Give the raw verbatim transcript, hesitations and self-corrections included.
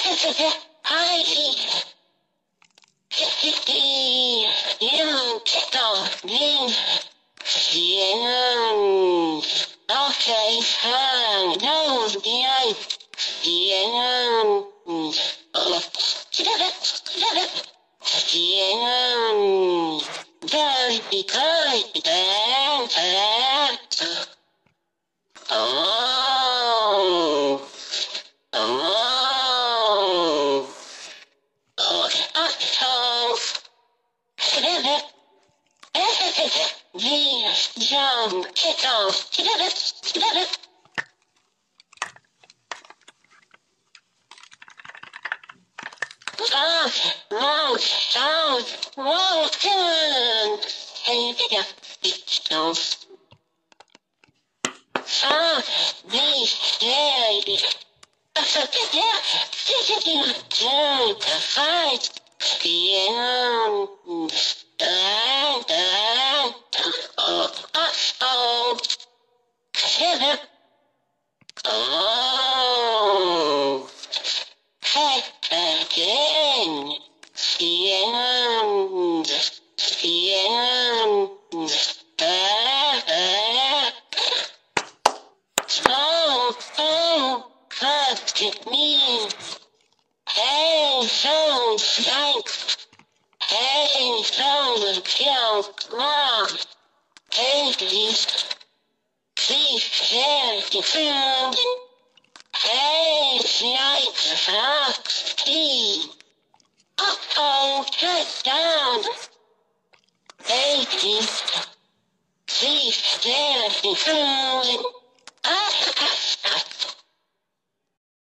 Hi. You get off me. Yeah. Okay, fine. No, yeah. Yeah. Oh. Yeah. Very good. Oh. Oh. Oh. Oh. Yeah, jump, kick off. Stop, mouth, down, whoa, good. Hey, yeah, it's no. Stop, me, baby. Yeah, turn the fight. Yeah, uh, uh, oh, oh, oh, hey, again, yeah, yeah, uh, uh, oh, oh, fuck me, hey, so, thanks, hey, so, kill, mom, hey, please. Please share the food. Hey, like the fox, please. Uh-oh, shut down. Hey, please. Please share the food.